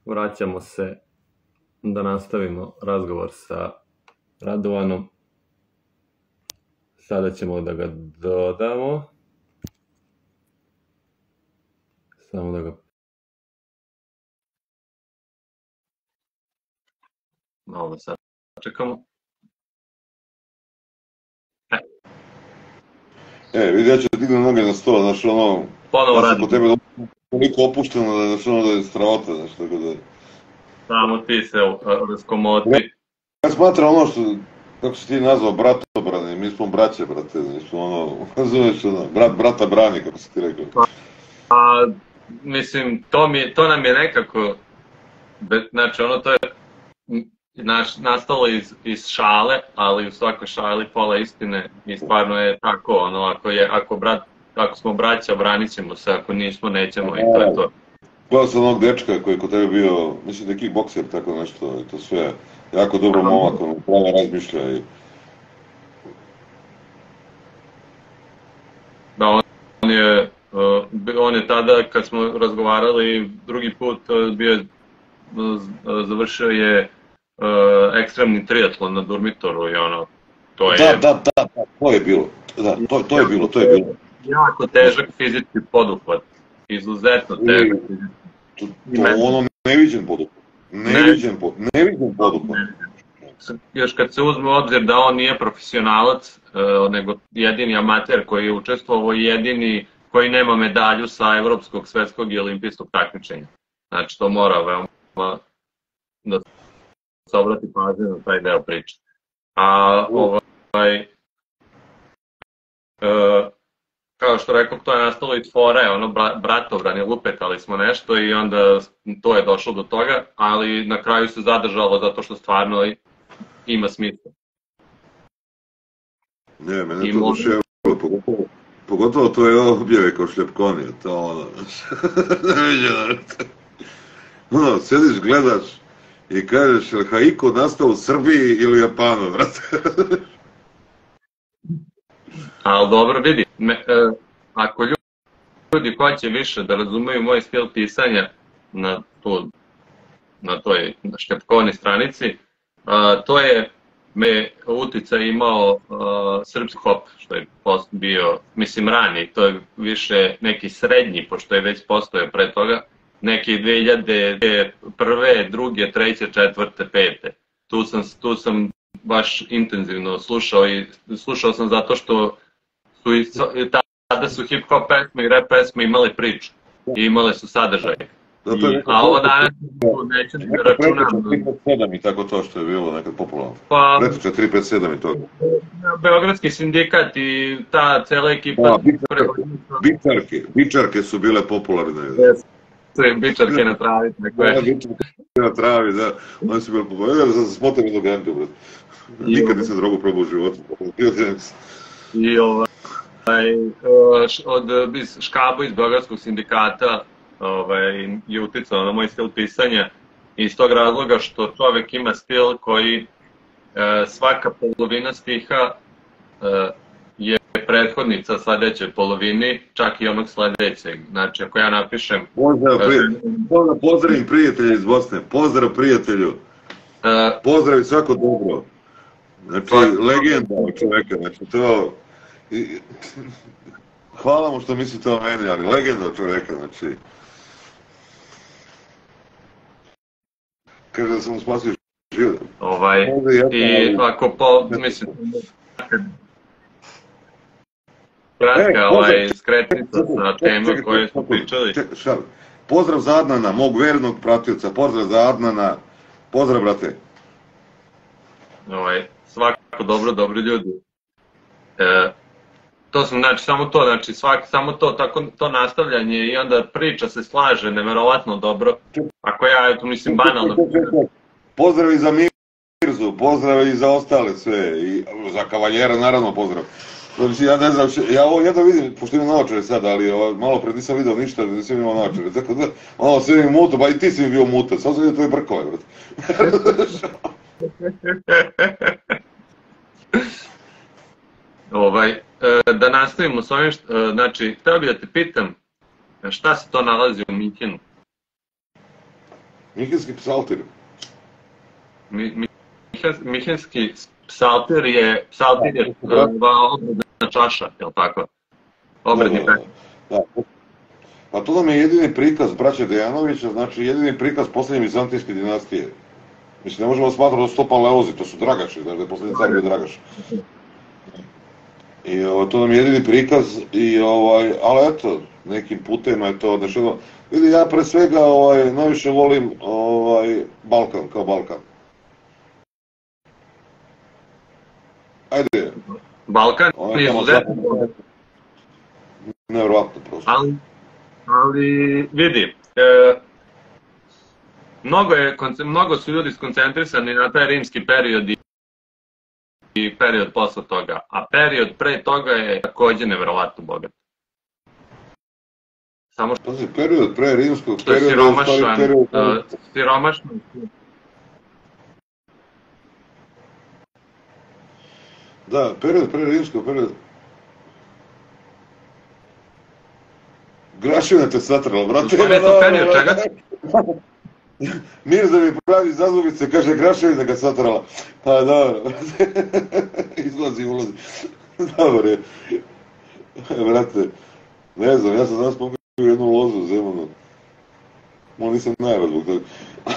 vraćamo se da nastavimo razgovor sa Radovanom. Sada ćemo da ga dodamo. Samo da ga... Malo da sad čekamo. Vidi, ja ću da dignem noge na sto, znaš, ono... Ponovo radim. Po tebe toliko opušteno da je stravota, znaš, tako da... Samo ti se raskomoti. Ja smatram ono što, kako si ti nazvao, bratobrane, mi smo braće, brate, znaš, ono, razumeš, ono, brat brata brani, kako si ti rekao. Mislim, to nam je nekako, znači ono to je nastalo iz šale, ali u svakoj šali pola istine i stvarno je tako, ono, ako smo braća, branit ćemo se, ako nismo, nećemo i to je to. Gledao sam onog dečka koji je kod tebe bio, mislim da je kickbokser, tako nešto, i to sve, jako dobro momak, ono, pravo razmišlja i... Da, on je tada, kad smo razgovarali drugi put, završio je ekstremni triatlon na Durmitoru i ono, to je... Da, to je bilo, to je bilo. Jako težak fizički poduhvat, izuzetno težak fizički. To je ono neviđen poduhvat, neviđen poduhvat. Još kad se uzme u obzir da on nije profesionalac, nego jedini amater koji je učestvovao i jedini koji nema medalju sa evropskog, svetskog i olimpijskog takmičenja. Znači to mora veoma da se obrati pažnje na taj deo priče. Kao što rekao, to je nastalo iz fore, ono bratobrani, lupetali smo nešto i onda to je došlo do toga, ali na kraju se zadržalo zato što stvarno ima smisla. Ne, mene to duševilo, pogotovo to je objave kao Šljepkoni, to ono, neviđeno. Ono, sediš, gledaš i kažeš, je li haiku nastao u Srbiji ili Japanu, brate? Ali dobro, vidi, ako ljudi hoće više da razumeju moj stil pisanja na toj Šljepkoni stranici, to je uticaj imao srpski hop, što je bio, mislim, rani, to je više neki srednji, pošto je već postojao pre toga, neki 2001, 2, 3, 4, 5. Tu sam baš intenzivno slušao i slušao sam zato što tada su hip-hop pesme i rap pesme imale priču i imale su sadržaj. A ovo danas neću da računam. 357 i tako to što je bilo nekad popularno. Pretiče 357 i to. Beogradski sindikat i ta cela ekipa... Bičarke su bile popularne. Bičarke na travi. Bičarke na travi, da. Oni su bile popularne. Ja sam smotan jednog ganka, brate. Nikad nisam drogu probao u životu. I iz Škabo iz Beogradskog sindikata je uticao na moj stil pisanja iz tog razloga što čovek ima stil koji svaka polovina stiha je prethodnica sledećoj polovini, čak i onog sledećeg. Znači, ako ja napišem... Pozdravim prijatelja iz Bosne, pozdrav prijatelju, pozdrav i svako dobro. Znači, legenda od čoveka, znači to... Hvala mu što mislite o meni, ali legenda od čoveka, znači... Kaže da sam mu spasio život. I ako mislim... Kratka skretnica sa tema koje smo pričali. Pozdrav za Adnana, mog vernog pratioca, pozdrav za Adnana, pozdrav, brate. Svako dobro, dobri ljudi. To sam, znači, samo to, tako to nastavljanje i onda priča se slaže neverovatno dobro. Ako ja, eto, mislim, banalno... Pozdrav i za Mirzu, pozdrav i za ostale sve, i za Kavaljera, naravno, pozdrav. Znači, ja ne znam, ja ovo jedno vidim, pošto imam naočare sad, ali malo pred nisam vidio ništa, nisam imao naočare, tako da, malo sve mi muta, ba i ti si mi bio muta, sad sam vidio tvoje brkove, brate. Da nastavimo s ovim, znači, htio bih da te pitam šta se to nalazi u Minhenu? Minhenski psaltir. Minhenski psaltir je obredna čaša, je li tako? Obredni pečat. Da. Pa to nam je jedini prikaz braće Dejanovića, znači jedini prikaz posljednje vizantijske dinastije. Mislim, ne možemo smatrati da su to Paleozi, to su Dragaši, da je posljednji car bio Dragaš. I to nam je jedini prikaz, ali eto, nekim putem je to odnešeno. Vidi, ja pre svega najviše volim Balkan, kao Balkan. Ajde. Balkan je izuzetno. Nevjerovatno prosto. Ali vidi, mnogo su ljudi skoncentrisani na taj rimski period i period posle toga, a period pre toga je takođe nevjerovatno bogat. Samo što je period pre rimskog perioda je siromašan. Da, period pre rimskog perioda. Grašina te satrala, brate. Što je to period, čega? Mirza mi pravi zazubice, kaže Graševina ga satrala. Pa dobro, izlazi, ulazi. Dobro je. Brate, ne znam, ja sam danas popio jednu lozu u Zemunu. Nisam najrad zbog toga.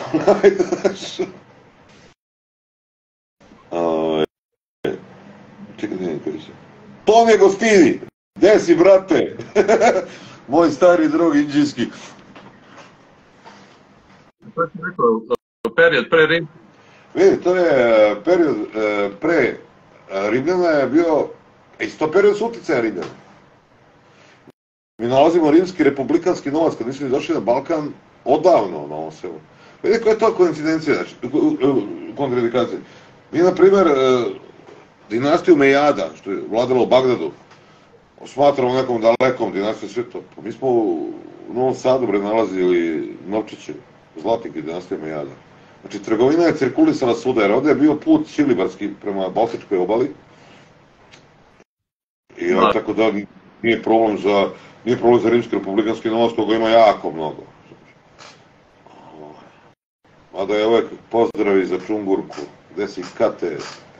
Čekaj, ne kaže. Tome Gostini! Gde si, brate? Moj stari drug indijski. To si rekao, period pre Rimljana. Vidi, to je period pre Rimljana je bio, isto period su uticaja Rimljana. Mi nalazimo rimski republikanski novac, kad nismo došli na Balkan, odavno na ovom selu. Vidi koja je to koincidencija, znači, kontradikacija. Mi, na primer, dinastiju Mejada, što je vladalo u Bagdadu, smatramo nekom dalekom dinastiju sveta. Mi smo u Novom Sadu nalazili novčiće, zlatnike dinastije Mejada. Znači, trgovina je cirkulisala svuda, jer ovdje je bio put Ćilibarski prema Baltičkoj obali. I tako da nije problem za rimski republikanski novac, koga ima jako mnogo. Mada je uvek pozdravi za Čungurku, gde si Kate.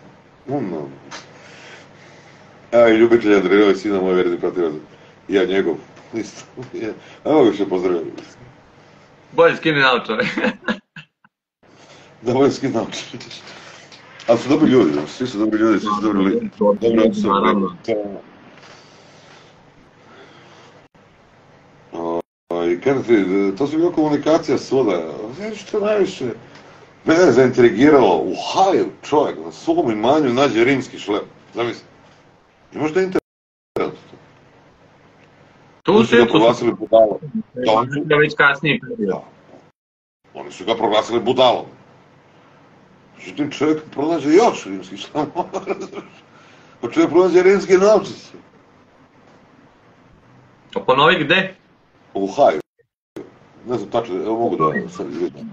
Evo i ljubitelj Andrejovi, sina moj verni pratilac. I ja njegov. Evo ga še pozdravljam. Bolje skini naočare. Da, bolje skini naočare. Ali su dobri ljudi, svi su dobri ljudi, svi su dobri osobe. I kada ti, to su bila komunikacija svuda. Znaš što najviše mene je zaintrigiralo, u Haju čovjek na svom imanju nađe rimski šlem. Zamisli. Imaš da internet? Tu su ga proglasili budalom. Da već kasnije period. Oni su ga proglasili budalom. Međutim, čovjek pronađe još rimski šlem. Pa čovjek pronađe rimski novčić. Ponovi gde? U Haju. Ne znam tačno, evo mogu da sad vidim.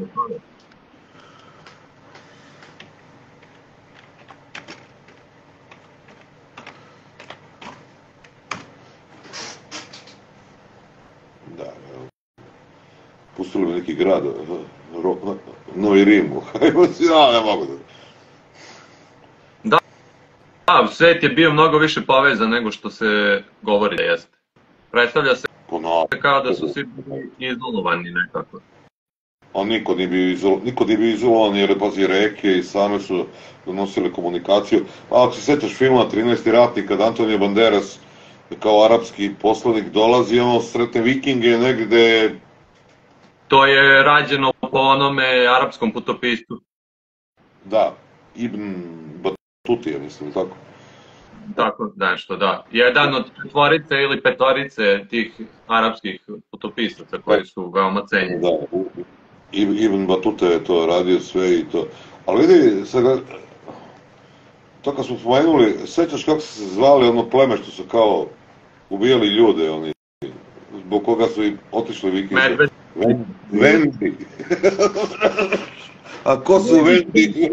Da, evo. Pustili mi neki grad, Novi Rim, u Haju, ja ne mogu da. Da, svet je bio mnogo više povezan nego što se govori da jeste. Predstavlja se kao da su svi izolovani nekako. A niko nije bio izolovan jer pazi reke i same su donosile komunikaciju. A ako se sjećaš filma 13. ratnik kad Antonio Banderas kao arapski poslanik dolazi i ono sretne vikinge negde. To je rađeno po onome arapskom putopisu. Da, Ibn Batutija mislim, tako? Tako nešto, da. Jedan od četvorice ili petorice tih arapskih putopisaca koji su veoma cenjeni. Da, Ibn Batuta je to radio sve i to. Ali vidi, to kad smo spomenuli, sećaš kako su se zvali ono pleme što su kao ubijali ljude, oni, zbog koga su i otišli vikingi? Vendi. A ko su Vendi?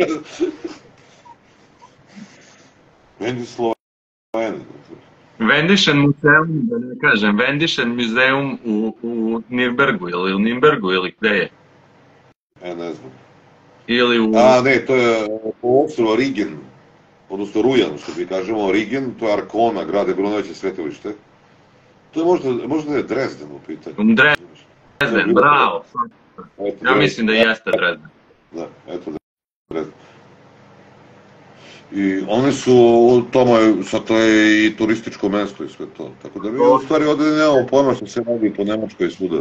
Vendi Sloveni. Vendischen muzeum, da ne kažem, Vendischen muzeum u Nürnbergu ili u Nimbergu ili gde je? Ne znam. Ili u... A ne, to je po ostrvo Rigen, odnosno Rujan, što mi kažemo, Rigen, to je Arkona, grad je bilo najveće svetilište. To je možda je Dresden u pitanju. Dresden, bravo. Ja mislim da jeste Dresden. Da, eto Dresden. I oni su, sad to je i turističko mesto i sve to. Tako da mi u stvari ovdje nemamo pojma što se radi po Nemačkoj i svuda.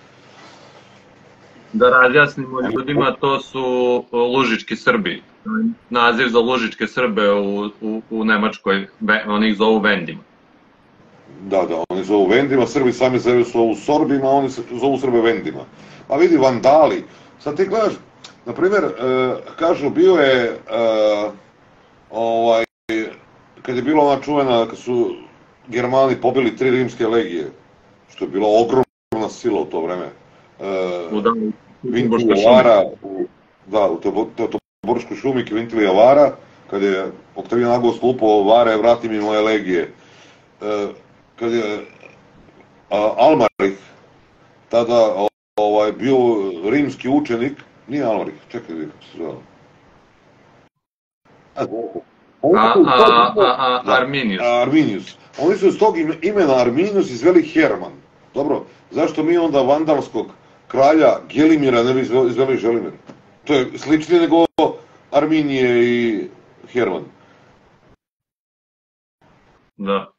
Da razjasnimo ljudima, to su Lužički Srbi. Naziv za Lužičke Srbe u Nemačkoj, oni ih zovu Vendima. Da, oni zovu Vendima, Srbi sami sebe zovu Sorbima, oni se zovu Srbe Vendima. Pa vidi, vandali. Sad ti gledaš, na primjer, kažu, bio je, kad je bila ona čuvena, kad su Germani pobili 3 rimske legije, što je bila ogromna sila u to vreme. Vintilija Vara, u Toborskoj šumi Vintilija Vara, kad je Oktavijan Agos lupao Vare, vrati mi moje legije. Kad je Almarih tada bio rimski učenik, nije Almarih, čekaj kako se zove. Arminius. Oni su iz tog imena Arminius izveli Herman. Dobro, zašto mi onda vandalskog kralja Gelimira ne bi izveli Želimir? To je sličnije nego Arminije i Herman. Da.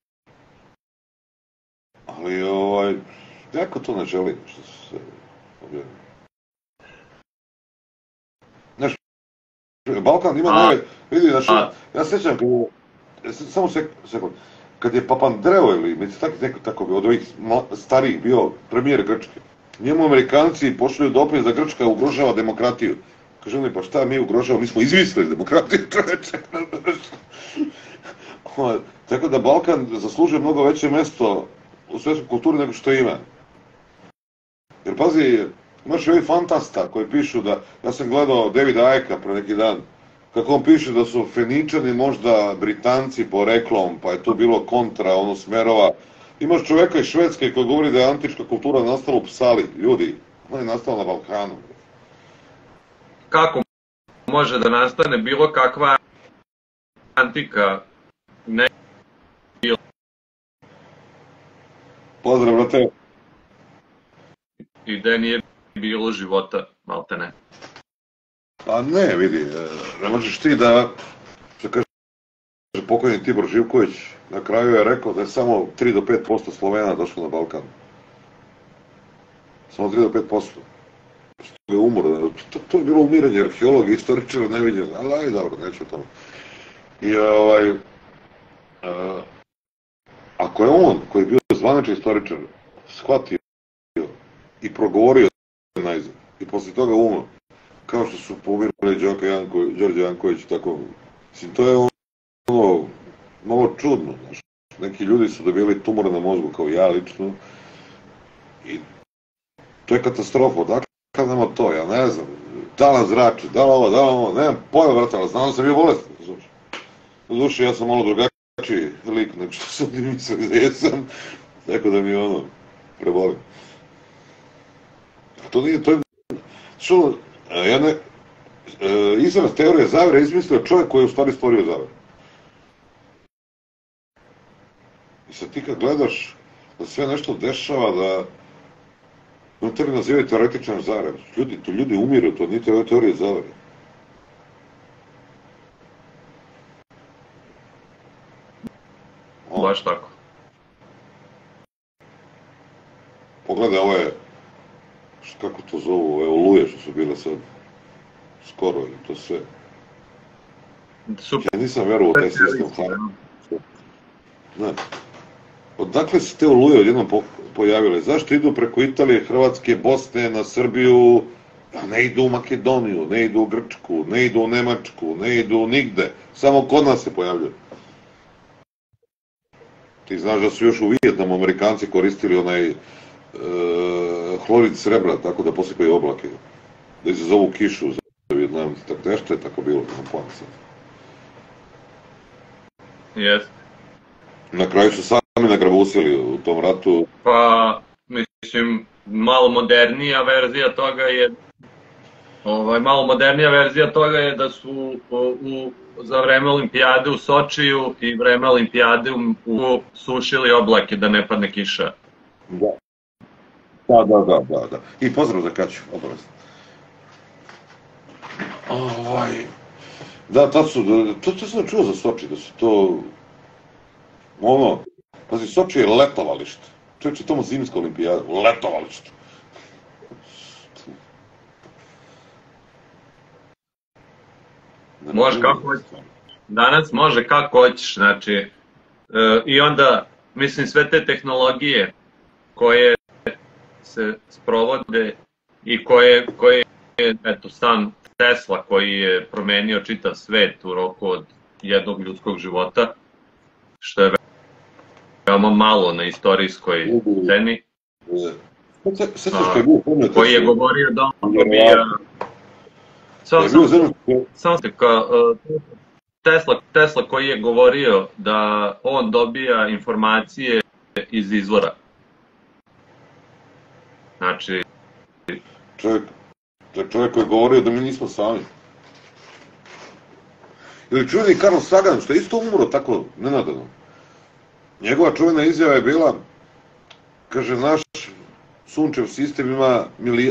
Ali, jako to ne želi što se objavio. Znaš, Balkan ima vidi, ja sećam, samo sekund, kad je Papandreou ili, mislim, tako bi od ovih starijih bio premijer Grčke, njemu Amerikanci pošalju dopis da Grčka ugrožava demokratiju. Kaže oni, pa šta mi ugrožavamo, mi smo izmislili demokratiju, čoveče. Tako da Balkan zaslužuje mnogo veće mesto u svetskoj kulturi nego što ima. Jer pazi, imaš i ovi fantasta koji pišu da, ja sam gledao Davida Icka pre neki dan, kako on piše da su Feničani možda Britanci poreklom, pa je to bilo kontra smerova. Imaš čoveka iz Švedske koji govori da je antička kultura nastala u Psali. Ljudi, ona je nastala na Balkanu. Kako može da nastane bilo kakva antika? Ne. Pozdrav, brate. I gde nije bilo života, malte ne. Pa ne, vidi, ne možeš ti da, što kaže pokojni Tibor Živković, na kraju je rekao da je samo 3 do 5% Slovena došlo na Balkan. Samo 3 do 5%. Što je umor, to je bilo umiranje arheologa, istoričara neviđeno, ali aj dobro, neću o tome. I ako je on, koji je bio zvanični istoričar, shvatio i progovorio najzad, i posle toga umro, kao što su pomirali Đorđe Janković, tako, mislim, to je malo čudno, znaš, neki ljudi su dobili tumor na mozgu, kao ja lično, i to je katastrofa, dakle nama to, ja ne znam, da li zrači, da li ovo, nemam pojma, brate, ali znam da sam bio bolestan, znaš, u duši ja sam malo drugačiji lik, nego što sam ti mislili da jesam, tako da mi prebolim. To nije, to je, što, izraz teorije zavere izmislio čovjek koji je u stvari stvorio zavere. I sad ti kad gledaš da sve nešto dešava, da on tebi nazivaju teoretičan zavere. Ljudi umiru, to nije teorije zavere. Baš tako. Pogledaj ove, kako to zovu, ove oluje što su bile sad skoro ili to sve. Ja nisam verovao u taj sistem hrane. Odakle se te oluje odjednom pojavile? Zašto idu preko Italije, Hrvatske, Bosne, na Srbiju, a ne idu u Makedoniju, ne idu u Grčku, ne idu u Nemačku, ne idu nigde, samo kod nas se pojavljaju. Ti znaš da su još u Vijetnamu Amerikanci koristili onaj hlorid srebra, tako da posipaju oblake, da izazovu kišu za Vijetnamci, tako nešto je tako bilo, na plan sad. Jeste. Na kraju su sami nagrabusili u tom ratu. Pa, mislim, malo modernija verzija toga je Malo modernija verzija toga je da su za vreme olimpijade u Sočiju i vreme olimpijade sušili oblake da ne padne kiša. Da. I pozdrav za Kaću, obavezno. Da, to sam čuo za Soči, da su to... pazi, Soči je letovalište. Čovječe, tamo zimska olimpijada, letovalište. Može kako hoćeš. Danas može kako hoćeš, znači... I onda, mislim, sve te tehnologije koje se sprovode i koje eto, sam Tesla koji je promenio čitav svet u roku od jednog ljudskog života, što je veoma malo na istorijskoj sceni, koji je govorio da on dobija... Tesla koji je govorio da on dobija informacije iz izvora. Znači... Čovjek koji je govorio da mi nismo sami. Ili čuveni Carl Sagan, što je isto umro tako nenadano. Njegova čuvena izjava je bila, kaže, naš sunčev sistem ima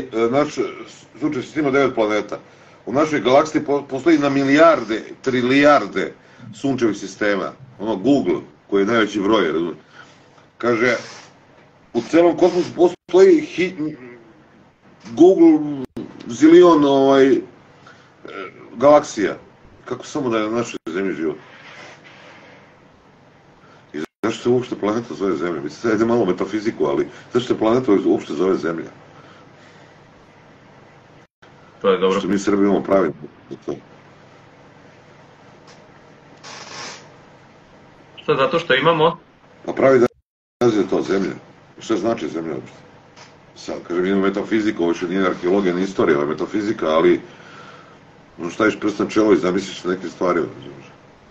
9 planeta. U našoj galaksiji postoji na milijarde, trilijarde sunčevih sistema. Google, koji je najveći broj, razumiješ. Kaže, u celom kosmosu postoji Google zilion galaksija. Kako samo da je na našoj zemlji život? I zašto se uopšte planeta zove Zemlja? Mislim, sad ide malo metafiziku, ali zašto se planeta uopšte zove Zemlja? To je dobro. Što mi Srbi imamo pravi za to. Što, zato što imamo? Pa pravi da je to Zemlja. Šta znači Zemlja uopšte? Sad, kažem, imamo metafiziku, ovo što nije arheologija, ni istorija, ovo je metafizika, ali staviš prst na čelo i zamisliš neke stvari, razumiješ.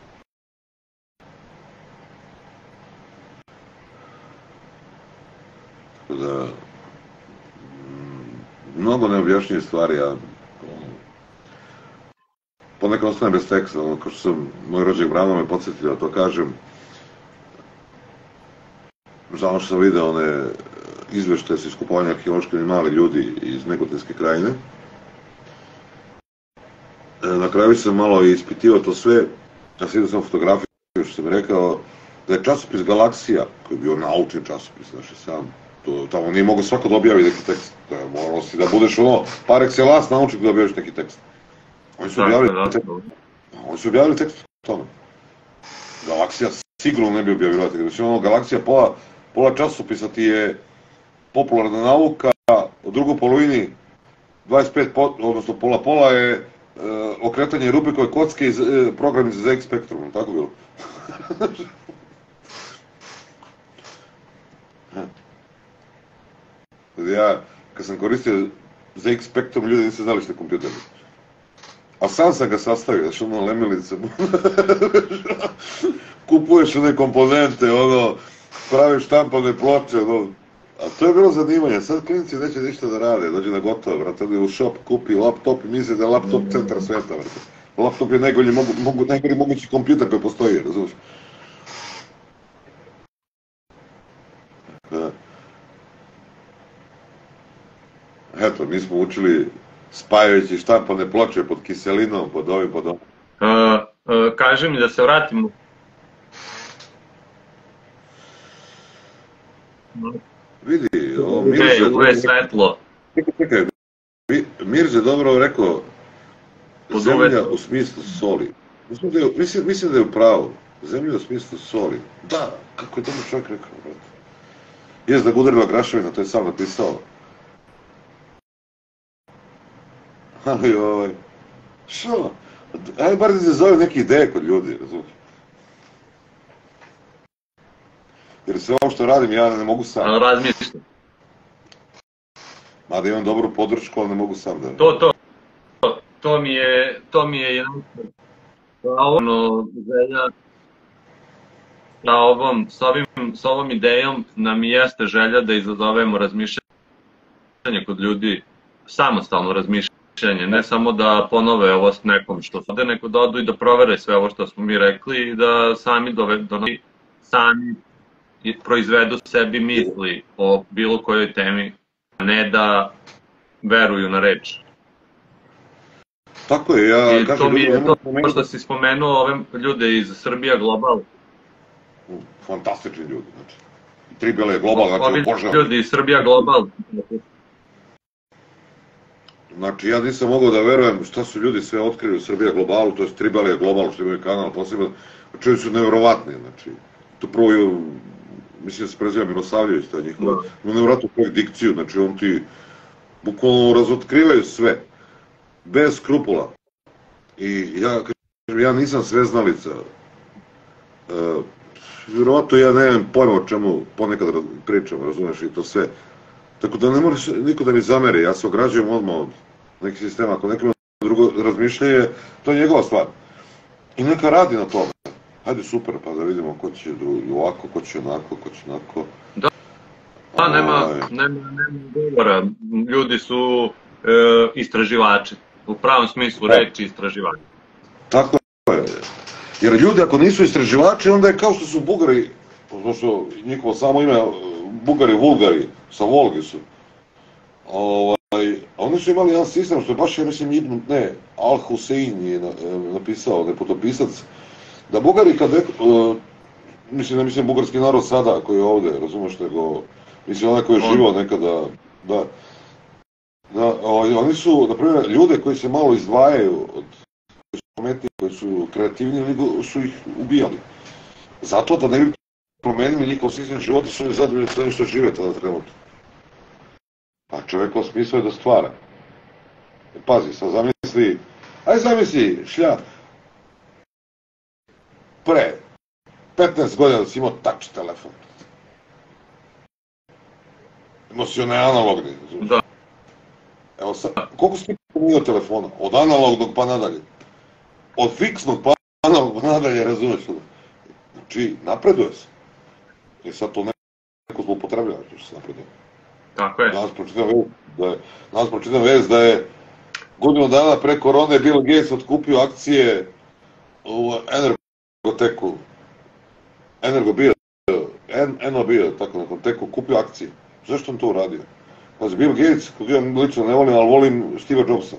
Tako da, mnogo neobjašnjivih stvari, ja ponekad ostanem bez teksta, kao što sam, moj rođak Brano me podsjetio da to kažem, za ono što sam vidio, one izveštaje sa iskupovanja arheološke mali ljudi iz Negotinske krajine. Na kraju sam malo ispitivao to sve, ja sam vidio sam fotografiju, što sam rekao, da je časopis Galaksija, koji je bio naučni časopis, znaš, sam, tamo nije mogo svako da objavi neki tekst, moralo si da budeš par excellence naučnik da objaviš neki tekst. Oni su objavili tekst o tome. Galaksija sigurno ne bi objavila tekst, znači Galaksija pola časopisa ti je popularna nauka, u drugoj polovini 25%, odnosno pola je okretanje Rubikove kocke iz programi za ZX Spectrum, tako bilo? Ja, kad sam koristio ZX Spectrum, ljudi nisu znali što je kompjuter. A sam ga sastavio, znači lemilice. Kupuješ one komponente, praviš štampane ploče, A to je bilo zanimanje, sad klinici neće ništa da rade, dođe na gotovo, brate, odi u shop, kupi laptop i misli da je laptop centar sveta, brate. Laptop je najgori mogući kompjuter koji postoji, razumiješ? Da. Eto, mi smo učili spajajući štampane ploče pod kiselinom, pod ovim. Kaži mi da se vratimo. Vidi, ovo Mirze... Uve je svetlo. Čekaj, Mirze dobro rekao, zemlja u smislu soli. Mislim da je u pravu, zemlja u smislu soli. Da, kako je dobro čovjek rekao, brate. Jes da ga udarila Graševina, to je sam napisao. Ali što? Ajde bar da se zove neke ideje kod ljudi, razumiješ? Jer sve ovo što radim ja ne mogu sam. Ali razmišljam. Mada imam dobru podršku, ali ne mogu sam da... To mi je jedan želja s ovom idejom nam jeste želja da izazovemo razmišljanje kod ljudi, samostalno razmišljanje mišljenje, ne samo da ponove ovo s nekom što su, nego da odu i da provere sve ovo što smo mi rekli i da sami sami proizvedu sebi misli o bilo kojoj temi, a ne da veruju na reč. Tako je, ja kažem... To mi je to što si spomenuo ove ljude iz Srbija Global. Fantastični ljudi, znači. Tribal je Global, znači obožavam. Ovi ljudi iz Srbija Global. Znači, ja nisam mogao da verujem šta su ljudi sve otkrili u Srbija Globalu, to je Tribal je Global, što imaju kanal posebno. Čovjek su nevjerovatni, znači. To prvo je, mislim da se preziva Milosavljević, to je njihova. Ima nevjerovatnu dikciju, znači on ti bukvalno razotkrivaju sve. Bez skrupula. I ja nisam sveznalica. Vjerovatno ja nemam pojma o čemu ponekad pričam, razumeš, i to sve. Tako da ne možeš niko da mi zameri, ja se ograđujem odmah od nekih sistema. Ako neko ima drugo razmišljanje, to je njegova stvar. I neka radi na tome. Hajde, super, pa da vidimo ko će ovako, ko će onako, ko će onako. Da, nema govora. Ljudi su istraživači. U pravom smislu reči istraživači. Tako je. Jer ljudi ako nisu istraživači, onda je kao što su Bugari, što njihovo samo ime, Bugari, Vulgari, sa Volgi su. A oni su imali jedan sistem, što je baš, ja mislim, Al-Husein je napisao, nepotopisac, da Bugari kad ne mislim bugarski narod sada koji je ovde, razumeš, nego, mislim onaj koji je živao nekada, da, oni su, na primjer, ljude koji se malo izdvajaju od pametniji, koji su kreativni, su ih ubijali. Zato da ne bi promenili njihov sistem života, su oni zadovoljni s onim što žive tada trenutno. A čovjekov smisao je da stvara. Pazi, sad zamisli, šlja, pre 15 godina da si imao touch telefon. Imao si onaj analogni. Da. Evo sad, koliko si imao telefona? Od analognog pa nadalje. Od fiksnog pa analognog pa nadalje, razumeš? Znači, napreduje se. I sad to neko zloupotrebljava, što se napreduje. Tako je. Danas pročitam vest da je godinu dana pre korone Bill Gates otkupio akcije u Energoteku. Bio, tako nekom teku, kupio akcije. Zašto on to uradio? Pazi, Bill Gates, kod ja lično ne volim, ali volim Steve Jobsa.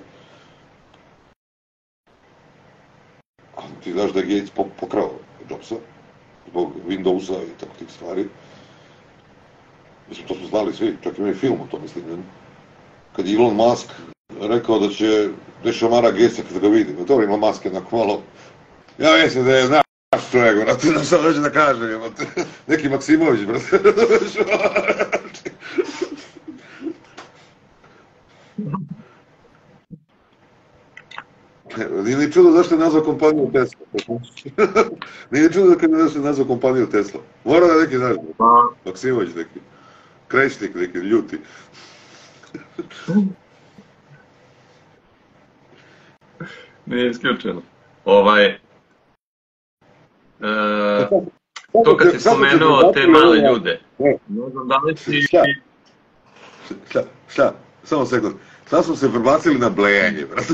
A ti znaš da je Gates pokrao Jobsa, zbog Windowsa i tako tih stvari. Mislim, to smo znali svi, čak imaju film o to, mislim, ne? Kad je Elon Musk rekao da će šamara Gatesa kada ga vidi. Dobro, Elon Musk je onako malo... Ja mislim da je naš čovjek, brate, da sam već da kažem, neki Maksimović, brate. Nije ni čudo zašto je nazvao kompaniju Tesla. Nije ni čudo zašto je nazvao kompaniju Tesla. Mora da neki znaš, Maksimović neki. Krećnik neki, ljuti. Nije isključeno. To kad si spomenuo te male ljude, ne znam da li si... Šta? Samo sekund. Sad smo se prebacili na blejanje, brate.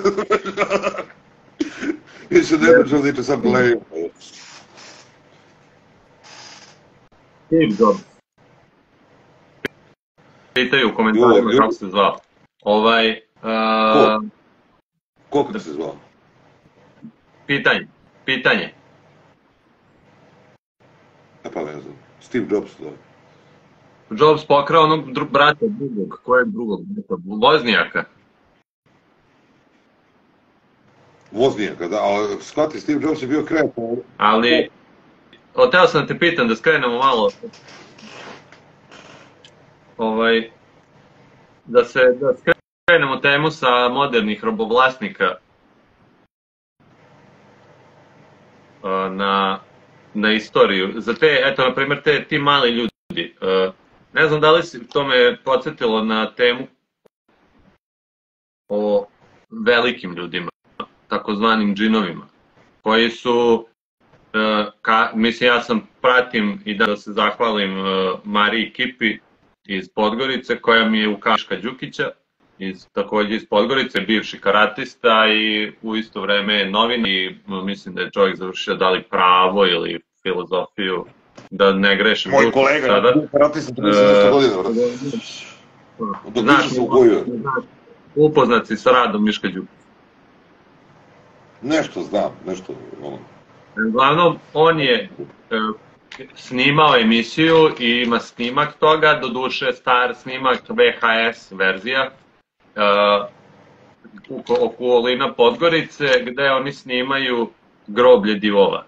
Više ne pričam da iče sad blejanje. Steve Jobs. Pitaju u komentarima kako se zvao. Koliko se zvao? Pitanje. Pa ne znam. Steve Jobs, da. Jobs pokrao onog brata drugog. Kojeg drugog? Voznijaka. Voznijaka, da, ali shvati, Steve Jobs je bio kreativan. Ali, hteo sam da te pitam, da skrenemo malo, da skrenemo temu sa modernih robovlasnika na istoriju. Za te, eto, na primjer, ti mali ljudi. Ne znam da li si to me podsjetilo na temu o velikim ljudima, takozvanim džinovima, koji su, mislim, ja sam pratim i da se zahvalim Mariji Kipi iz Podgorice, koja mi je Kaška Đukića, takođe iz Podgorice, bivši karatista i u isto vreme novinar i mislim da je čovjek završio da li pravo ili filozofiju, da ne grešim. Moj kolega, sada. Karatista 30 godina, brate. Znaš, upoznat si sa radom Miška Đukića. Nešto znam, nešto. Uglavnom, on je snimao emisiju i ima snimak toga, doduše star snimak VHS verzija, okolina Podgorice, gde oni snimaju groblje divova.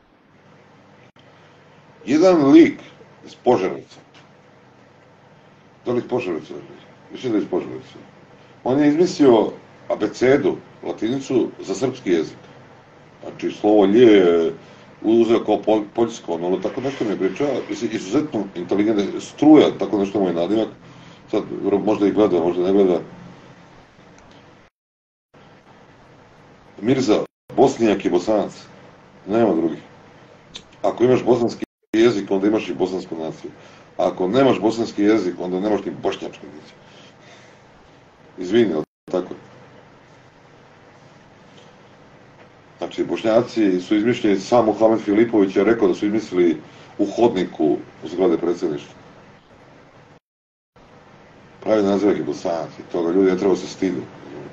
Jedan lik iz Požarevca, da li iz Požarevca, mislim da je iz Požarevca, on je izmislio abecedu, latinicu, za srpski jezik. Znači, slovo lje je uzeo kao poljsko, ono, tako nešto mi je pričao, izuzetno inteligentno, Struja, tako nešto moj nadimak, sad možda i gleda, možda ne gleda. Mirza, Bosnijak i Bosanac, nema drugih. Ako imaš bosanski jezik, onda imaš i bosansku naciju. Ako nemaš bosanski jezik, onda nemaš ni bošnjačku naciju. Izvini, ali tako. Znači, Bošnjaci su izmišljeni, sam Mohamed Filipović je rekao da su izmislili u hodniku u zgrade predsjedništva. Pravi naziv je Bosanac i toga ljudi ne treba se stidu.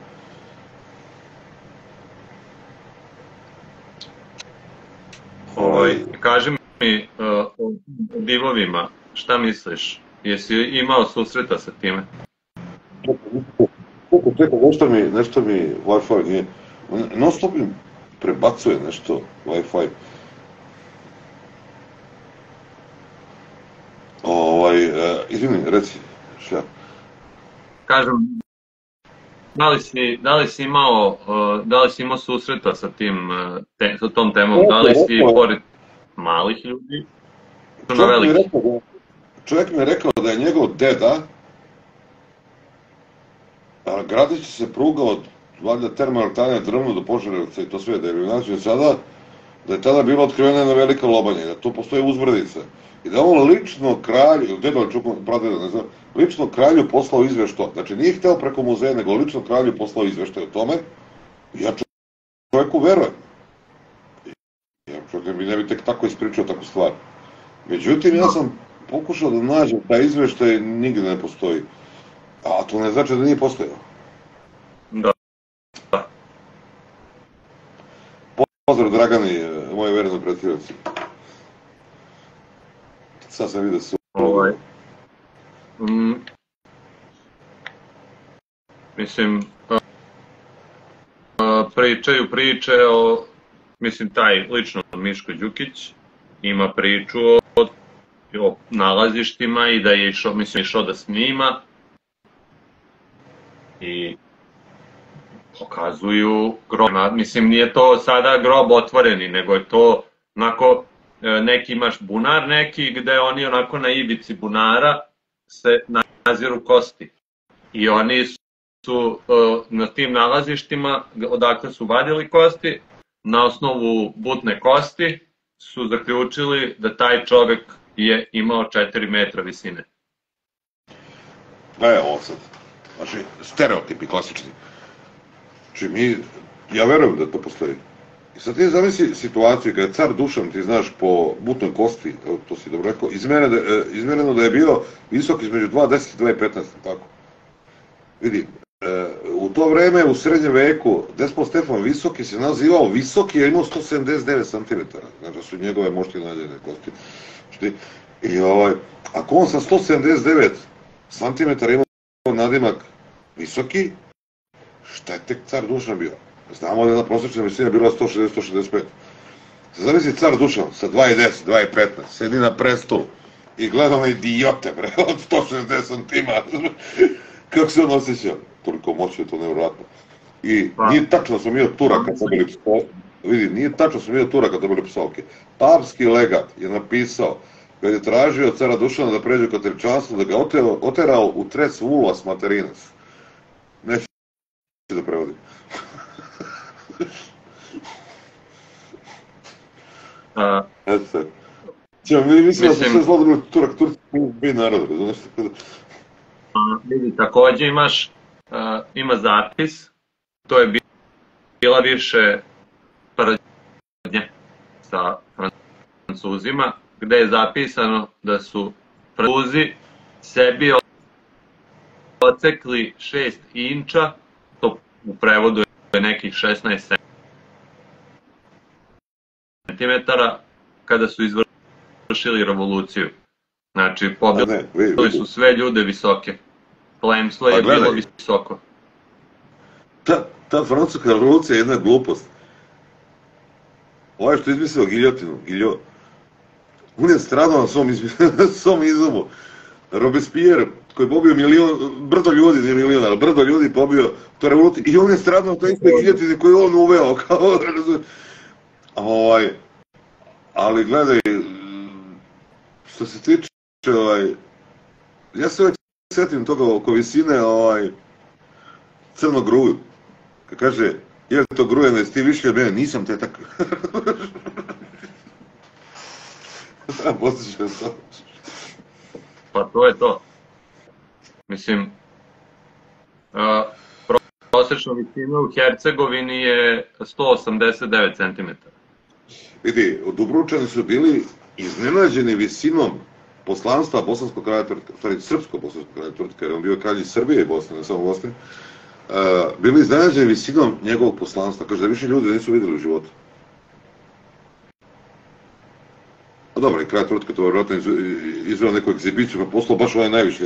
Kaži mi o divovima, šta misliš? Jesi imao susreta sa time? Čekaj, nešto mi Wi-Fi nije. Non stop mi prebacuje nešto Wi-Fi. Izvini, reci, šta? Kažem, da li si imao susreta sa tom temom, da li si pored malih ljudi, na veliki? Čovjek mi je rekao da je njegov deda gradići se pruga od valjda termoelektrane Drvno do Požarevca i to sve, da je sada, da je tada bila otkrivena jedna velika lobanja, da tu postoje uzbrdice. I da on lično kralju, deda li čukom, pradeda, ne znam, lično kralju poslao izveštaj. Znači nije hteo preko muzeja, nego lično kralju poslao izveštaj o tome. I ja čovjeku verujem. Ja čovjek mi ne bi tek tako ispričao takvu stvar. Međutim, ja sam pokušao da nađem taj izveštaj, nigde ne postoji. A to ne znači da nije postojao. Da. Pozdrav Dragani, moje verne predsjednici. Sad sam vidio su... Mislim, pričaju priče o, mislim, taj lično Miško Đukić ima priču o nalazištima i da je išao da snima i pokazuju grob. Mislim, nije to sada grob otvoreni, nego je to onako, neki imaš bunar neki gde oni onako na ivici bunara se naziru kosti. I oni su na tim nalazištima odakle su vadili kosti, na osnovu butne kosti su zaključili da taj čovek je imao 4 metra visine. Ovo sad, znači stereotipi klasični. Znači ja verujem da to postoji. I sad ti zamisli situaciju kada je car Dušan, ti znaš, po butnoj kosti, to si dobro rekao, izmereno da je bio visok između 2,10 i 2,15, tako. Vidi, u to vreme, u srednjem veku, Despot Stefan Visoki se nazivao Visoki, a imao 179 cm, znači su njegove mošti nađene kosti. I ako on sa 179 cm imao nadimak Visoki, šta je tek car Dušan bio? Znamo da je na prosječna visina bila 160-165. Zamisli car Dušan sa 2,10, 2,15, sedi na prestolu i gleda na idiote, bre, od 160 cm. Kako se on osjećao? Toliko moći je to nevjerojatno. I nije tačno da smo mi od Turaka dobili psovke. Vidi, nije tačno da smo mi od Turaka dobili psovke. Papski legat je napisao, kad je tražio od cara Dušana da pređe u katoličanstvo, da ga oterao u tres vulvas materinas. Neću da prevodim. Eto se. Mi mislimo da su sve zlodobili Turak, Turci bi narod, razumiješ tako da... Vidi, takođe imaš ima zapis, to je bila više tvrdnja sa Francuzima, gde je zapisano da su Francuzi sebi odsekli 6 inča, to u prevodu je nekih 16 centimetara, kada su izvršili revoluciju. Znači, pobili su sve ljude visoke. Plemstvo je bilo visoko. Ta francuska revolucija je jedna glupost. Ovaj što je izmislio giljotinu, on je stradao na svom izumu. Robespierre, koji je pobio brdo ljudi, nije milion, ali brdo ljudi pobio to revoluciju, i on je stradao na toj istoj giljotini koju on uveo, kao, ali gledaj, što se tiče, ja se uvijek setim toga oko visine crnog gruju, kad kaže, je li to grujeno, jesi ti višli od mene, nisam te tako. Postiče to. Pa to je to. Mislim, prosječna visina u Hercegovini je 189 cm. Vidi, Dubrovčani su bili iznenađeni visinom poslanstva bosanskog kralja Turka, stvari srpsko-bosanskog kralja Turka, jer on bio kralj iz Srbije i Bosne, ne samo Bosne, bili iznenađeni visinom njegovog poslanstva, kaže da više ljudi nisu vidjeli u životu. A dobro, i kralj Turka to vjerojatno izveo neku egzibiciju, pa poslao baš ovaj najviše.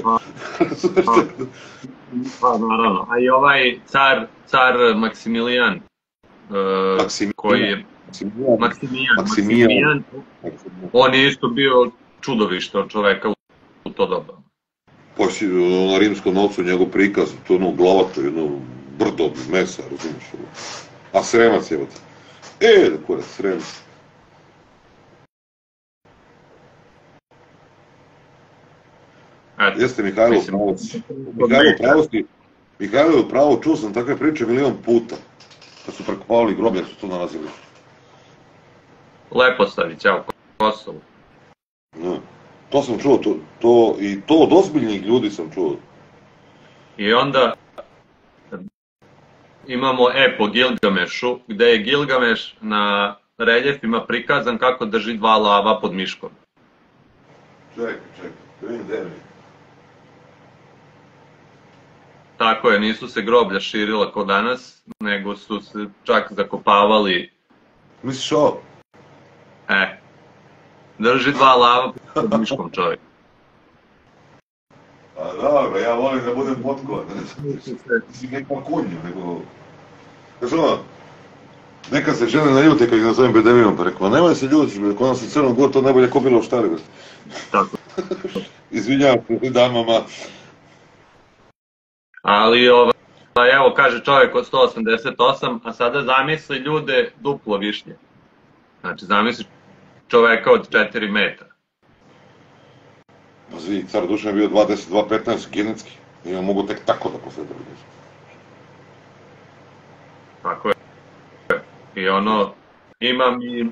Pa, naravno. A i ovaj car Maksimilijan, koji je Maksimijan, on je isto bio čudovište od čoveka u to doba. Pa si na rimskom novcu njegov prikaz, to ono glavato, jedno brdo mesa, razumiješ? A Sremac je, da kurac, Sremac. Jeste Mihajlo pravo, čuo sam takve priče milion puta, kad su prekopavali groblje, jer su to nalazili. Leposavić, evo, Kosovo. To sam čuo, i to od ozbiljnih ljudi sam čuo. I onda imamo ep o Gilgamešu, gde je Gilgameš na reljefima prikazan kako drži 2 lava pod miškom. Čekaj, vidim gde mi. Tako je, nisu se groblja širila kao danas, nego su se čak zakopavali. Misliš ovo? Drži 2 lava pod miškom čovjek. A dobro, ja volim da budem potkovan, mislim neka kunja, nego... Znaš ono, neka se žene naljute kad ih nazovem bedeminom, pa rekao, nemoj se ljuti, kod nas u Crnom Goru to najbolje ko bilo u štari. Tako. Izvinjavam se damama. Ali, evo, kaže čovjek od 188, a sada zamisli ljude duplo višnje. Znači, zamisli čoveka od 4 metra. Pa zvi, car Dušan je bio 2.10, 2.15 genetski. I on mogu tek tako da posledaju. Tako je. I imam i...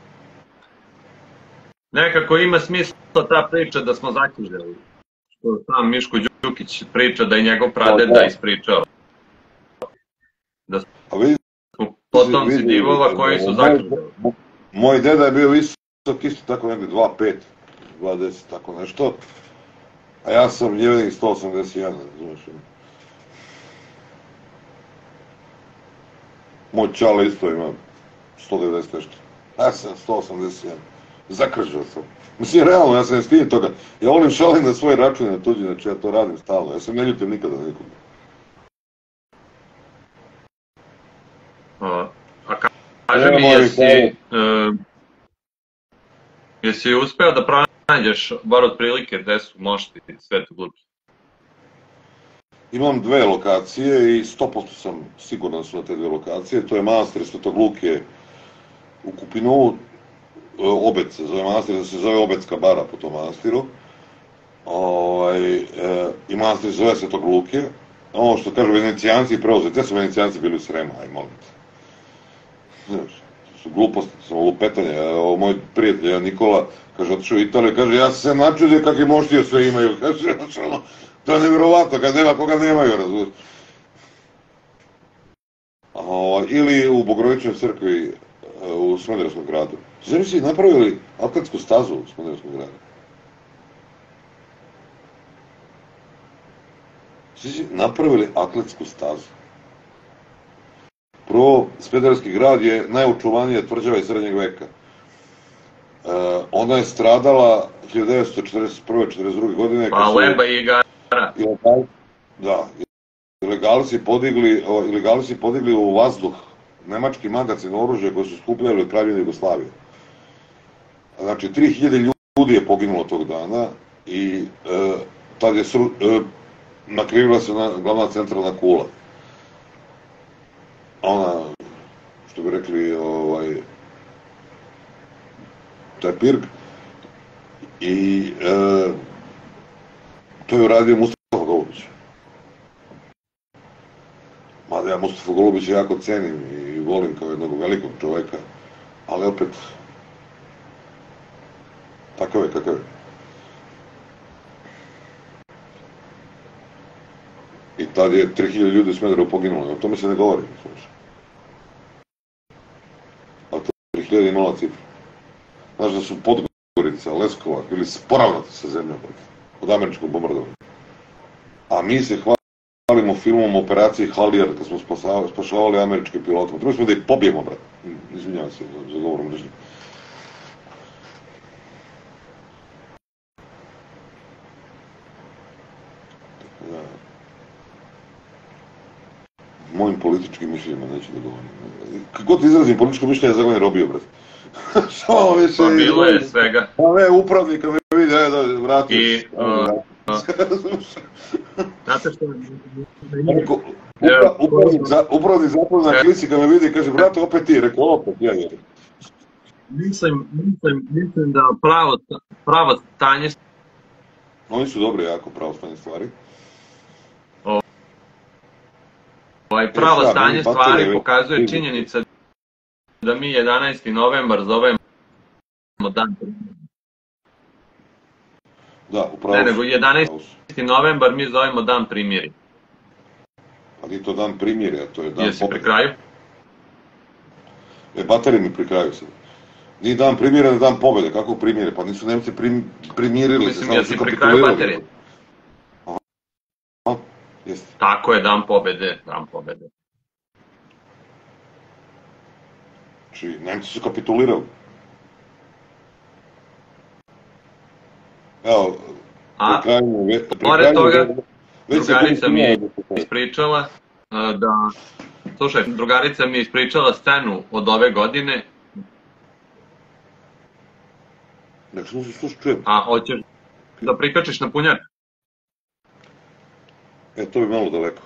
Nekako ima smisla ta priča da smo zaknjižili. Što sam Miško Đukić priča da je njegov pradeda ispričao. Da smo potomci divova koji su zaknjižili. Moj deda je bio visok isto tako negdje 2.5, 2.10, tako nešto. A ja sam ljevenik 181, razumiješ. Moj čale isto ima 190 nešto. Ja sam 181. Zakržao sam. Mislim, realno, ja se ne stidim toga. Ja volim šalim na svoje račune na tuđi, znači ja to radim stalno. Ja se ne ljutim nikada na nikom. A kaži mi, jesi uspeo da pronađeš bar otprilike gde su mošti Svetog Luke? Imam 2 lokacije i 100% sam siguran da su na te 2 lokacije. To je manastir Svetog Luke u Kupinovu. Obec se zove manastir, da se zove Obecka bara po tom manastiru. I manastir se zove Svetog Luke. Ono što kažu Venecijanci preuzeli, gde su Venecijanci bili u Srema, aj molim te. Znaš, to su gluposti, to su lupetanje. Moj prijatelj Nikola, kaže, otišao u Italiju, kaže, ja se načudio kakve moštije sve imaju. Kaže, to je nevjerovatno, kad nema koga nemaju, razumiješ. ili u Bogorodičnoj crkvi u Smederevskom gradu. Znači si napravili atletsku stazu u Smederevskom gradu. Znači napravili atletsku stazu. Prvo, Smederevski grad je najočuvanija tvrđava iz srednjeg veka. Ona je stradala 1941-1942. godine. Pa leba i igara. Da, ilegali si podigli u vazduh nemački magacin oružja koje su skupljali od Kraljevine Jugoslavije. Znači, 3000 ljudi je poginulo tog dana i tad je nakrivila se glavna centralna kula. Ona, što bi rekli, taj pirg. I to je uradio Mustafa Golubić. Mada ja Mustafa Golubića jako cenim i volim kao jednog velikog čoveka, ali opet takav je kakav je. I tad je 3000 ljudi u Smederevu poginulo, o tome se ne govori. A to 3000 je mala cifra. Znaš da su Podgorica, Leskova bili sporavnati sa zemljom od američkog bombardovanja. A mi se hvalimo filmom Operaciji Halijer, kad smo spašavali američke pilote. Trebali smo da ih pobijemo, brat. Izvinjavam se za govorom mržnje. Mojim političkim mišljenjima neću da govorim. Kako god izrazim političko mišljenje, zagovorim robio, brat. Samo više... Pa bilo je svega. Pa ne, upravnika me vidi, da vratim. I... Znate što... Upravnik zapravo na klisi kad me vidi, kaže, brate, opet ti, rekao, opet, ja je. Mislim da pravo stanje... Oni su dobri, jako pravo stanje stvari. Pravo stanje stvari pokazuje činjenica da mi 11. novembar zovemo dan primirja. Da, upravo. Ne, nego 11. novembar mi zovemo dan primirja. Pa nije to dan primirja, to je dan pobjede. Jesi pri kraju? Bateri mi pri kraju sad. Nije dan primirja, ne dan pobjede, kako primirje? Pa nisu Nemci primirili se, samo su kapitulirali. Mislim, jesi pri kraju baterije? Aha, jeste. Tako je, dan pobjede, dan pobjede. Znači, Nemci su kapitulirali. Evo, pored toga, drugarica mi je ispričala da, slušaj, drugarica mi je ispričala scenu od ove godine. Nek smo se slušati čujem. A hoćeš da prikačiš na punjač? To bi malo daleko.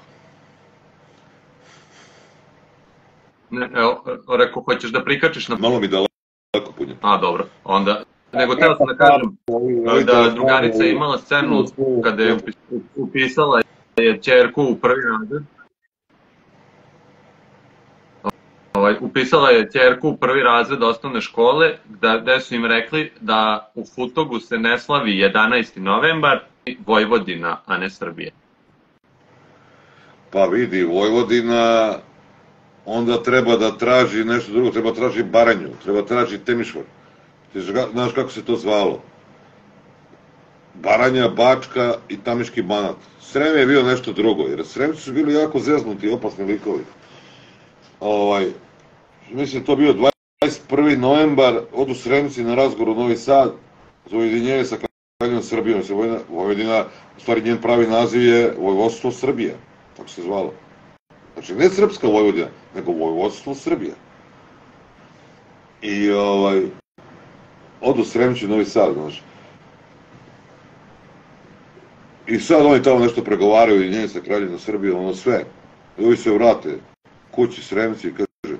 Ne, evo, rekao, hoćeš da prikačiš na... Malo mi daleko punjač. A, dobro, onda... Nego teo sam da kažem da drugarica je imala scenu kada je upisala je ćerku u prvi razred. Upisala je ćerku u prvi razred osnovne škole, gde su im rekli da u Futogu se ne slavi 11. novembar, Vojvodina, a ne Srbije. Pa vidi, Vojvodina onda treba da traži nešto drugo, treba traži Baranju, treba traži Temišvar. Znaš kako se to zvalo? Baranja, Bačka i Tamiški Banat. Srem je bio nešto drugo, jer Sremci su bili jako zeznuti, opasni likovi. Mislim, to bio 21. novembar, odu Sremci na razgovor u Novi Sad za ujedinjenje sa Kraljevom Srbijom. Vojvodina, u stvari njen pravi naziv je Vojvodstvo Srbija, tako se zvalo. Znači, ne srpska Vojvodina, nego Vojvodstvo Srbija. I odu Sremci u Novi Sad, znaš. I sad oni tamo nešto pregovaraju i njen sa Kraljevinom Srbijom, ono sve. I ovi se vrate kući Sremci i kaže,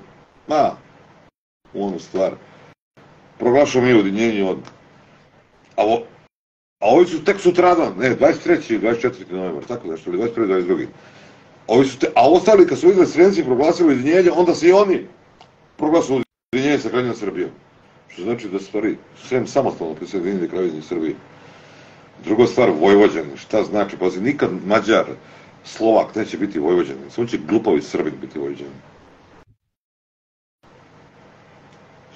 u onu stvar, proglašamo mi ujedinjenje odmah. A ovi su tek sutradan, ne, 23. i 24. novembar, tako nešto, ili 21. i 22. A ostali, kad su vidjeli Sremci proglasili ujedinjenje, onda se i oni proglasili ujedinjenje sa Kraljevinom Srbijom. Što znači da stvari Srem samostalno prisjedinili Kraljevini Srbije. Druga stvar, Vojvođani, šta znači? Pazi, nikad Mađar, Slovak neće biti Vojvođani, samo će glupavi Srbin biti Vojvođani.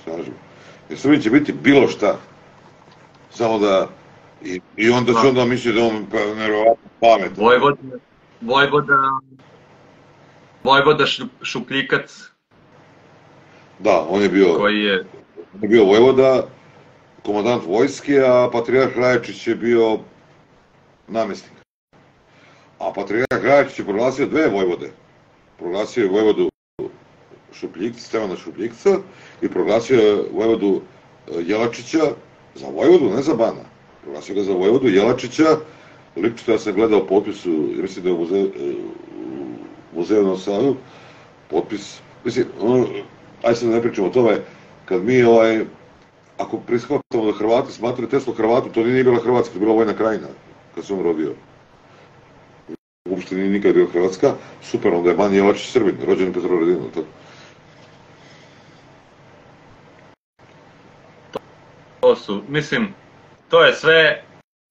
snažimo. Jer Srbin će biti bilo šta. Samo da... I onda će onda misli da on nevjerovatno pametan. Vojvoda Šupljikac. Da, on je bio vojvoda, komandant vojske, a patrijarh Rajačić je bio namestnik. A patrijarh Rajačić je proglasio dve vojvode. Proglasio je vojvodu Stevana Šupljikca i proglasio je vojvodu Jelačića za vojvodu, ne za bana. Proglasio ga za vojvodu Jelačića. Lično ja sam gledao potpis, mislim da je u muzeju na Sadu, potpis, mislim, ajde sad da ne pričamo o tome, kad mi, ako prishvatamo da Hrvati smatraju Teslu Hrvatu, to nije bila Hrvatska, to je bila Vojna Krajina, kad se on rodio. Uopšte nije nikad bila Hrvatska, super, onda je Ban Jelačić Srbin, rođen u Petrovaradinu, tako. To su, mislim, to je sve,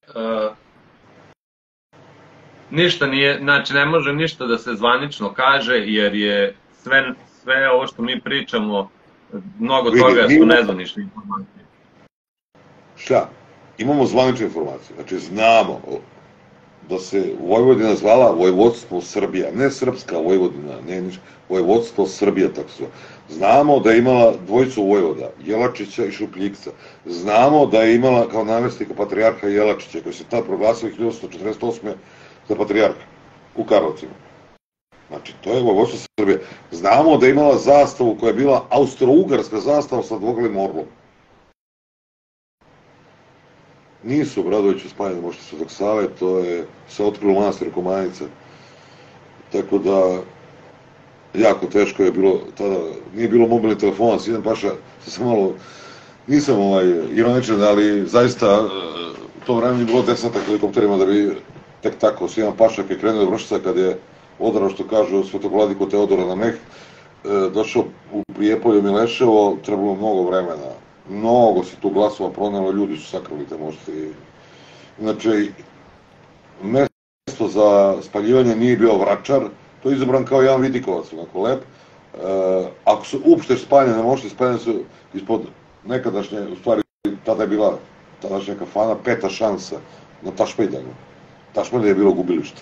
ništa nije, znači ne može ništa da se zvanično kaže, jer je sve ovo što mi pričamo, mnogo toga su nezvanične informacije. Šta? Imamo zvanične informacije, znači znamo da se Vojvodina zvala Vojvodstvo Srbija, ne Srpska Vojvodina, ne ništa, Vojvodstvo Srbija, tako se zove. Znamo da je imala dvojicu vojvoda, Jelačića i Šupljikca. Znamo da je imala kao namestnika patrijarha Jelačića, koji se tad proglasio 1848. za patrijarha u Karlovcima. Znači, to je Vojvodstvo Srbije. Znamo da je imala zastavu koja je bila austro-ugarska zastava sa dvoglavim orlom. Nisu u Bradoviću spajane mošte Svetog Save, to je se otkrilo manastir Komanica. Tako da, jako teško je bilo, tada nije bilo mobilni telefona, Sinan Paša, sam malo, nisam ironičan, ali zaista u tom vremenu je bilo desnata helikopterima da bi tek tako, Sinan Paša je krenuo do Vršca kad je odrao, što kažu, Svetog vladiku Teodora na Meh, došao u Prijepolje Mileševo, trebalo mnogo vremena. Mnogo se tu glasova pronelo, ljudi su sakrali te mošte. Znači, mesto za spaljivanje nije bio Vračar, to je izabran kao jedan Vidikovac, onako lep. Ako su uopšte spaljene mošte, spaljene su ispod nekadašnje, u stvari, tada je bila tadašnja kafana, Peta šansa na Tašmajdanu. Tašmajdan je bilo gubilište.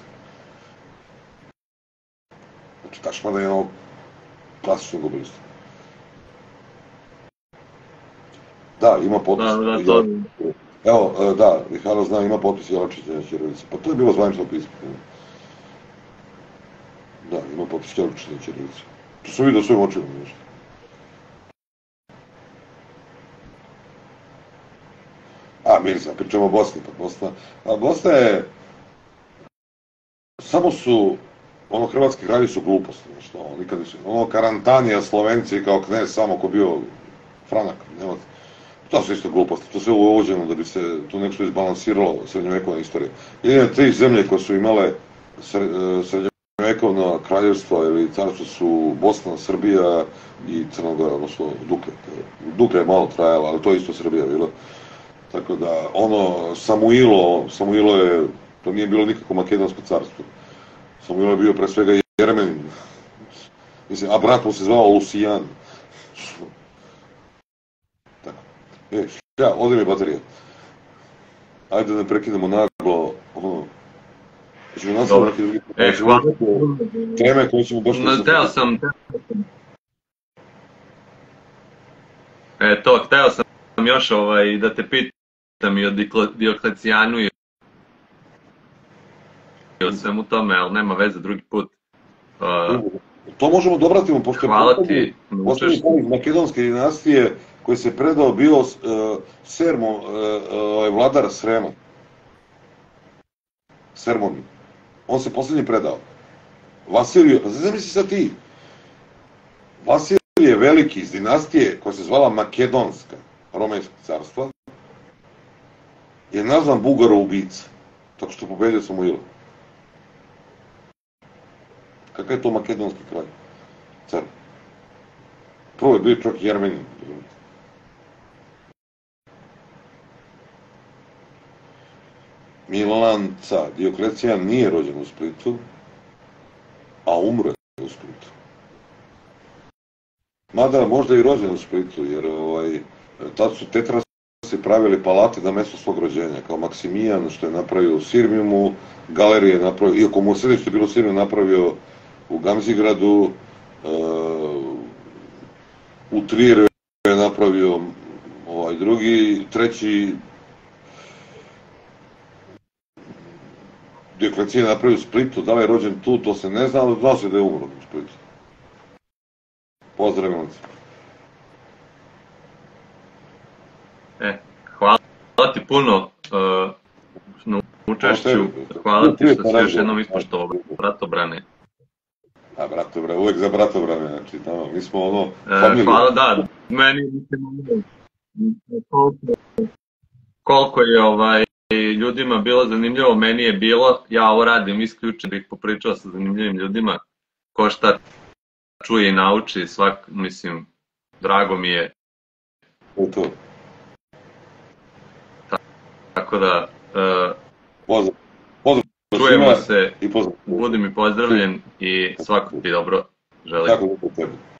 Znači, Tašmajdan je ono klasično gubilište. Da, ima potpis. Evo, da, Mihajlo zna, ima potpis Jelačića na ćirilici. Pa to je bilo zvanično pismo. Da, ima potpis Jelačića na ćirilici. To sam vidio svojim očima nešto. Mirza, pričamo o Bosni, pa Bosna je... Samo su, hrvatski kralji su gluposti, nešto, nikad nisu... Karantanija, Slovenci kao knez, samo ko bio Franak, nema... To su isto gluposti, to sve uvođeno da bi se tu nešto izbalansiralo srednjovekovna istorija. Jedine tri zemlje koje su imale srednjovekovna kraljevstva ili carstvo su Bosna, Srbija i Crna Gora, odnosno Duklje. Duklje je malo trajala, ali to je isto Srbija bilo. Tako da, Samuilo je, to nije bilo nikako makedonsko carstvo. Samuilo je bio pre svega Jermenin. Mislim, a brat mu se zvao Lucijan. Ode mi baterija. Ajde da ne prekinemo naglo, ćemo nastaviti neki drugi teme koje ćemo baš... Hteo sam još da te pitam i o Dioklecijanu i o svemu tome, ali nema veze drugi put. To možemo da obratimo, pošto je poslednji makedonske dinastije koji se predao bio vladar Srema. Sermoni. On se poslednji predao. Vasilije, pa zamisli sad ti. Vasilije Veliki iz dinastije koja se zvala Makedonska, Romejskog carstva, je nazvan Bugaro ubica, tako što pobedio Samuila. Kakav je to makedonski kralj? Car. Prvo je bio čak Jermenin. Milan Car, Dioklecijan nije rođen u Splitu, a umro je u Splitu. Mada možda i rođen u Splitu, jer tad su tetrasi pravili palate na mesto svog rođenja, kao Maksimijan što je napravio u Sirmijumu, Galerije je napravio, iako mu središte je bilo u Sirmijumu, napravio u Gamzigradu, u Trijeru je napravio drugi, treći Dioklecijan je napravio u Splitu, da li je rođen tu, to se ne zna, ali znao se da je umro u Splitu. Pozdrav, Milanci. Hvala ti puno na učešću, hvala ti što si još jednom ispoštovao bratobrane. A bratobrane, uvek za bratobrane, znači mi smo familija. Hvala, da, meni koliko je ljudima bilo zanimljivo, meni je bilo, ja ovo radim isključno da ih popričao sa zanimljivim ljudima, ko šta čuje i nauči, mislim, drago mi je. To. Tako da, pozdrav čujemo se, budi mi pozdravljen i svako ti dobro želim. Tako da tebi.